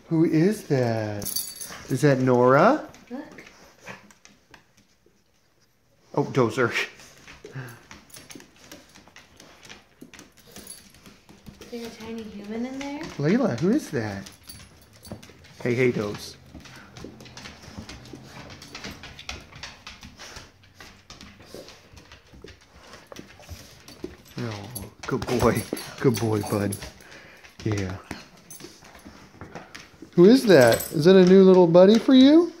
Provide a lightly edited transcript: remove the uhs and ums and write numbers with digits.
Who is that? Is that Nora? Look. Oh, Dozer. Is there a tiny human in there? Laila, who is that? Hey, Doze. Oh, good boy. Good boy, bud. Yeah. Who is that? Is that a new little buddy for you?